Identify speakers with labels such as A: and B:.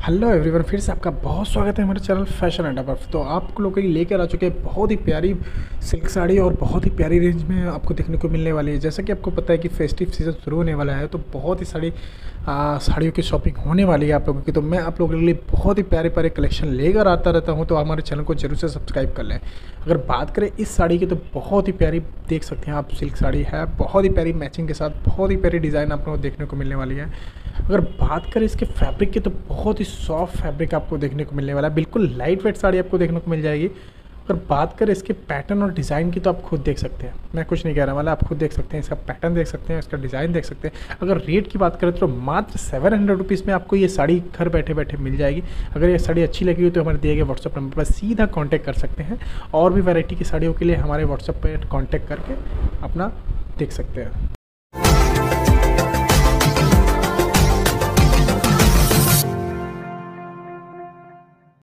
A: Hello everyone, फिर से आपका बहुत स्वागत है हमारे चैनल फैशन अड्डा पर। तो आप लोगों के लिए लेकर आ चुके हैं बहुत ही प्यारी सिल्क साड़ी और बहुत ही प्यारी रेंज में आपको देखने को मिलने वाली है। जैसा कि आपको पता है कि फेस्टिव सीज़न शुरू होने वाला है, तो बहुत ही साड़ियों की शॉपिंग होने वाली है आप लोगों की। तो मैं आप लोगों के लिए बहुत ही प्यारे प्यारे कलेक्शन लेकर आता रहता हूँ, तो हमारे चैनल को जरूर से सब्सक्राइब कर लें। अगर बात करें इस साड़ी की, तो बहुत ही प्यारी देख सकते हैं आप, सिल्क साड़ी है, बहुत ही प्यारी मैचिंग के साथ बहुत ही प्यारी डिज़ाइन आप लोगों को देखने को मिलने वाली है। अगर बात करें इसके फैब्रिक की, तो बहुत ही सॉफ्ट फैब्रिक आपको देखने को मिलने वाला है, बिल्कुल लाइट वेट साड़ी आपको देखने को मिल जाएगी। अगर बात करें इसके पैटर्न और डिज़ाइन की, तो आप खुद देख सकते हैं, मैं कुछ नहीं कह रहा वाला, आप खुद देख सकते हैं, इसका पैटर्न देख सकते हैं, इसका डिज़ाइन देख सकते हैं। अगर रेट की बात करें तो मात्र 700 रुपीज़ में आपको ये साड़ी घर बैठे बैठे मिल जाएगी। अगर ये साड़ी अच्छी लगी हो तो हमारे दिए गए व्हाट्सअप नंबर पर सीधा कॉन्टैक्ट कर सकते हैं, और भी वैरायटी की साड़ियों के लिए हमारे व्हाट्सअप पर कॉन्टैक्ट करके अपना देख सकते हैं।